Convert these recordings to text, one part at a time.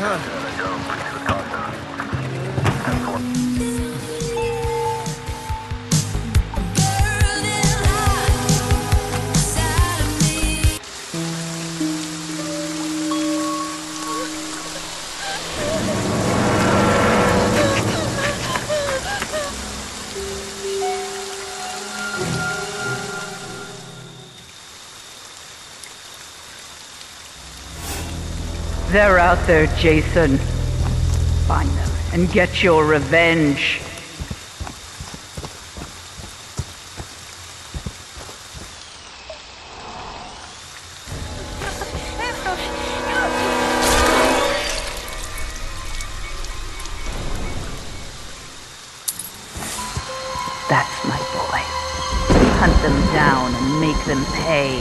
They're out there, Jason. Find them and get your revenge. That's my boy. Hunt them down and make them pay.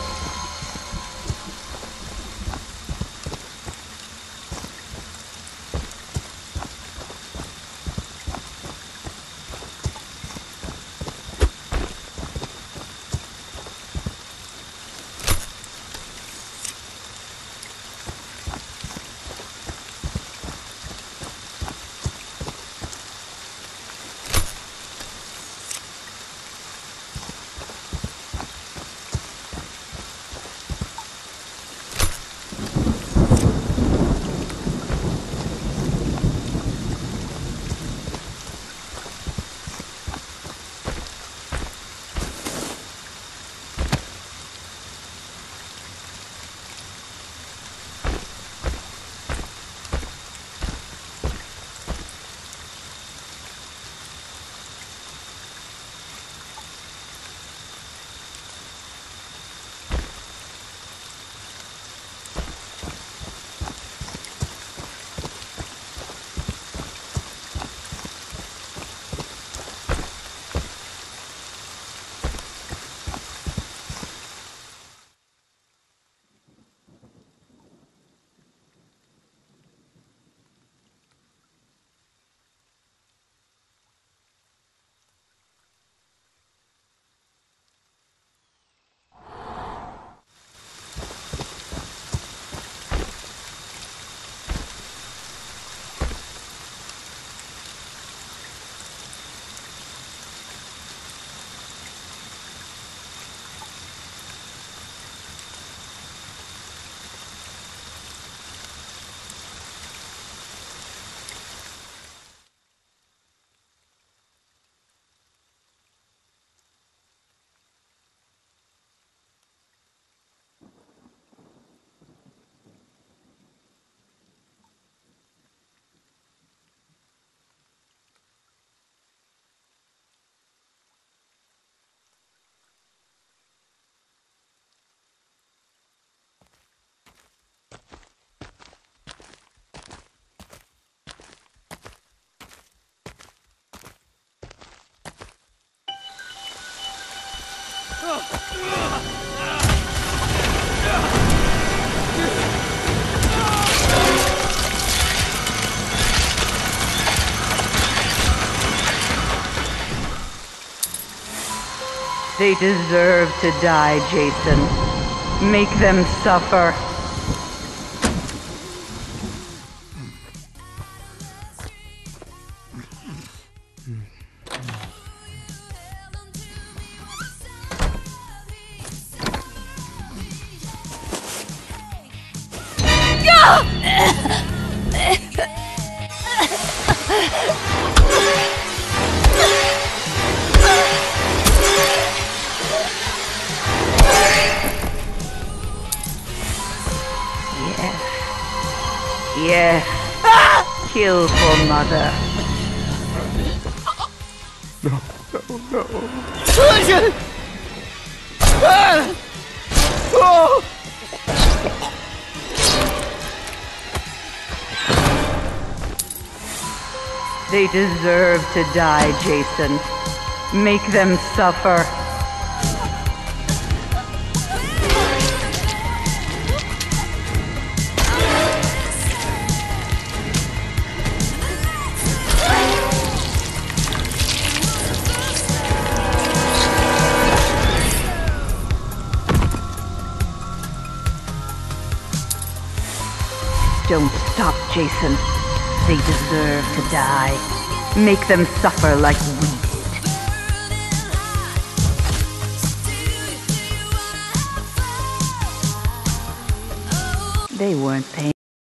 They deserve to die, Jason. Make them suffer. Yes. Kill for Mother. No. They deserve to die, Jason. Make them suffer. Don't Stop, Jason. They deserve to die. Make them suffer like wheat. They weren't paying.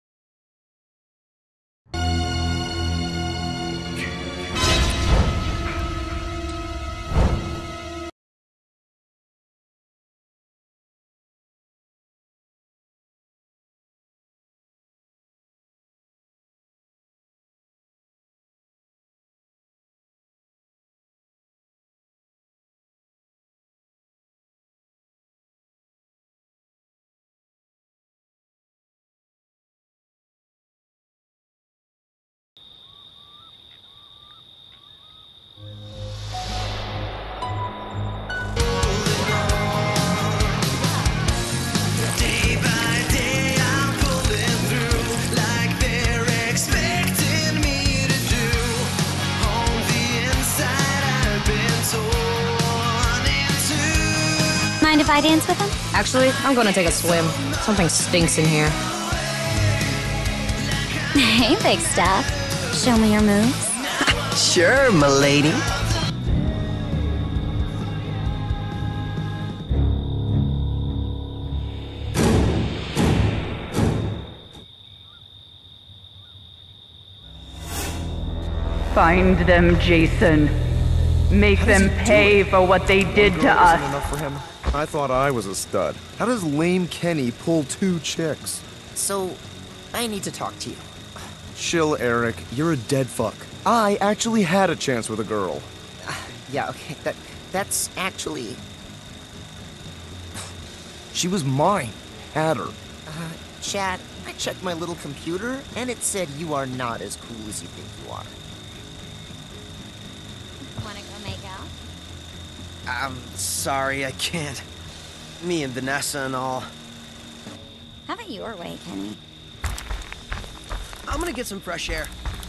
Mind if I dance with him? Actually, I'm gonna take a swim. Something stinks in here. Hey, big stuff. Show me your moves. Sure, m'lady. Find them, Jason. Make them pay for what they did to us. Enough for him. I thought I was a stud. How does lame Kenny pull 2 chicks? So, I need to talk to you. Chill, Eric. You're a dead fuck. I actually had a chance with a girl. Yeah, okay, that's actually... She was mine. Had her. Chad, I checked my little computer, and it said you are not as cool as you think you are. Wanna go make out? I'm sorry, I can't. Me and Vanessa and all. Have it your way, Kenny. I'm gonna get some fresh air.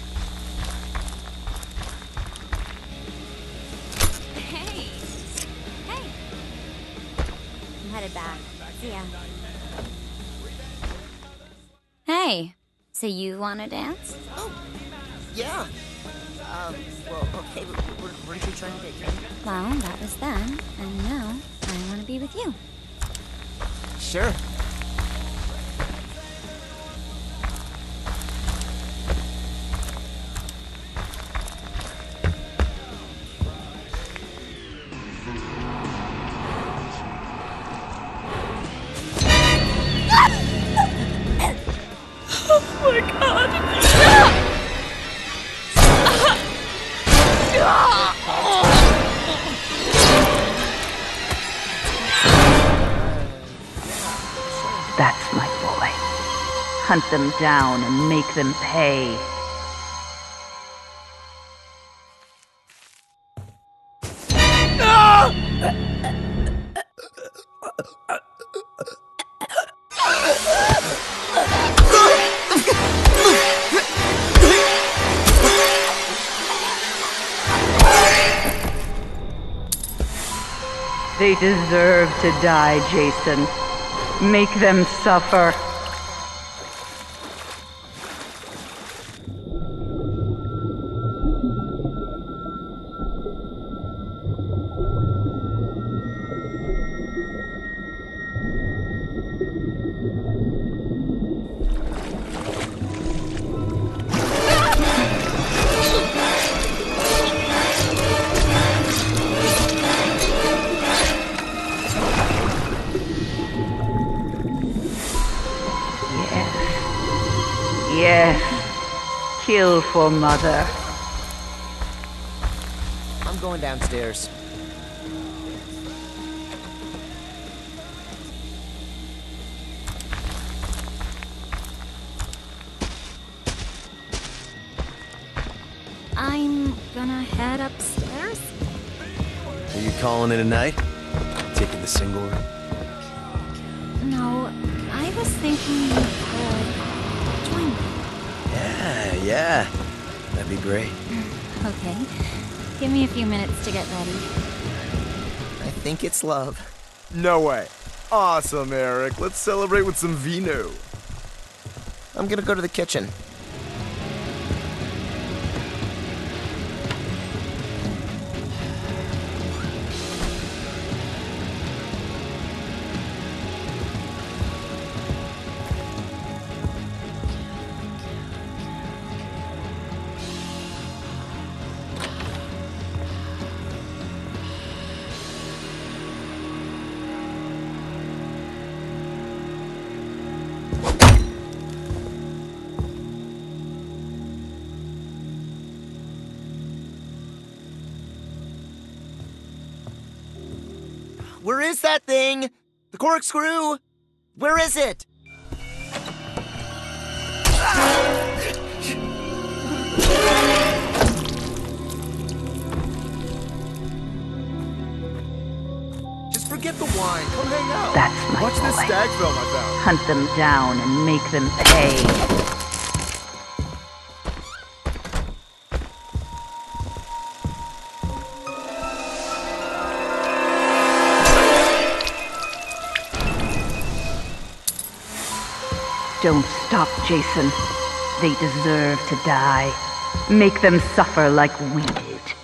Hey! Hey! I'm headed back. See ya. Hey! So you wanna dance? Oh, yeah. Well, okay, but weren't you trying to get Kenny? Well, that was then, and now I wanna be with you. Sure. That's my boy. Hunt them down and make them pay. They deserve to die, Jason. Make them suffer. Yes. Kill for Mother. I'm going downstairs. I'm gonna head upstairs. Are you calling it a night? Taking the single room? No, I was thinking you could join me. Yeah. That'd be great. Okay. Give me a few minutes to get ready. I think it's love. No way. Awesome, Eric. Let's celebrate with some vino. I'm gonna go to the kitchen. Where is that thing? The corkscrew? Where is it? Just forget the wine. Come hang out. That's my Watch this boy. stag film I found. Hunt them down and make them pay. Don't stop, Jason. They deserve to die. Make them suffer like we did.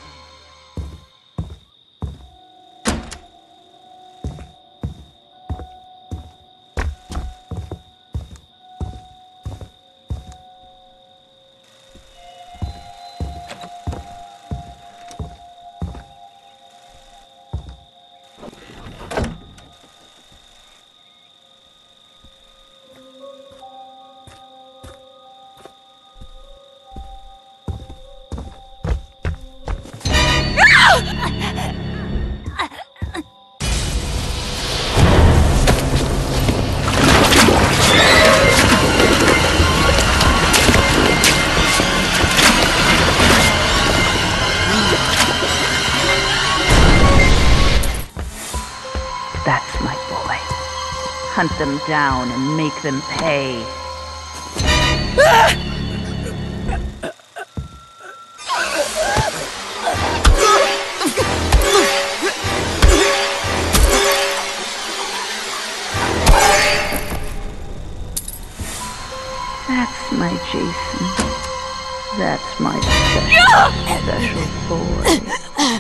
That's my boy. Hunt them down and make them pay. That's my Jason. That's my special boy.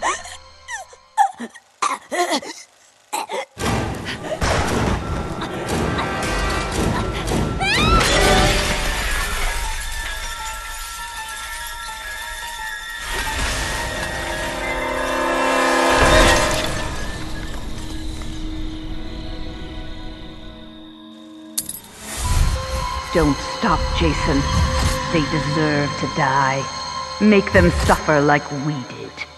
Don't stop, Jason. They deserve to die. Make them suffer like we did.